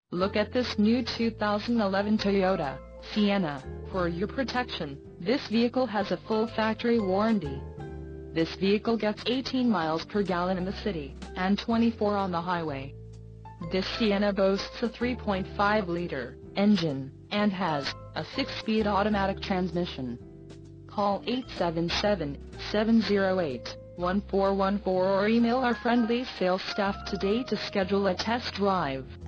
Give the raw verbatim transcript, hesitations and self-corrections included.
Look at this new two thousand eleven Toyota Sienna. For your protection, this vehicle has a full factory warranty. This vehicle gets eighteen miles per gallon in the city, and twenty-four on the highway. This Sienna boasts a three point five liter engine, and has a six-speed automatic transmission. Call eight seven seven, seven zero eight, one four one four or email our friendly sales staff today to schedule a test drive.